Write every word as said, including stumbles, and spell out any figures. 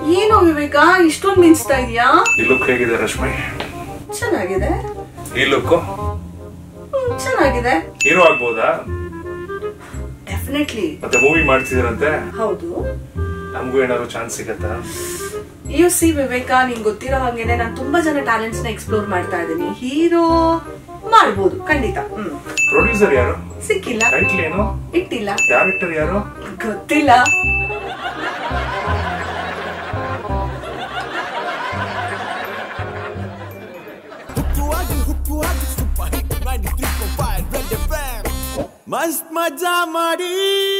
ಏನು ವಿವೇಕ ಇಷ್ಟೊಂದು ಮಿಂಚ್ತಾ ಇದೀಯಾ? ಈ ಲುಕ್ ಹೇಗಿದೆ ರಶ್ಮಿ? ಚೆನ್ನಾಗಿದೆ. ಈ ಲುಕ್ ಚೆನ್ನಾಗಿದೆ. ಹೀರೋ ಆಗ್ಬೋದಾ? ಡೆಫಿನೆಟ್ಲಿ. ಮತ್ತೆ ಮೂವಿ ಮಾಡ್ತಿದ್ರಂತೆ. ಹೌದು. ನಮಗೂ ಏನಾದ್ರು ಚಾನ್ಸ್ ಸಿಗತ್ತಾ? ಯು ಸಿ ವಿವೇಕ, ನಿಂಗೆ ಗೊತ್ತಿರೋ ಹಾಗೇನೆ ನಾನು ತುಂಬಾ ಜನ ಟ್ಯಾಲೆಂಟ್ಸ್ ನ ಎಕ್ಸ್ಪ್ಲೋರ್ ಮಾಡ್ತಾ ಇದ್ದೀನಿ. ಹೀರೋ ಮಾಡ್ಬೋದು ಖಂಡಿತ. ಹ್ಮ್. ಪ್ರೊಡ್ಯೂಸರ್ ಯಾರು? ಸಿಕ್ಕಿಲ್ಲ. ಟೈಟಲ್ ಏನು? ಇಟ್ಟಿಲ್ಲ. ಡೈರೆಕ್ಟರ್ ಯಾರು? ಗೊತ್ತಿಲ್ಲ. मस्त मजा मारी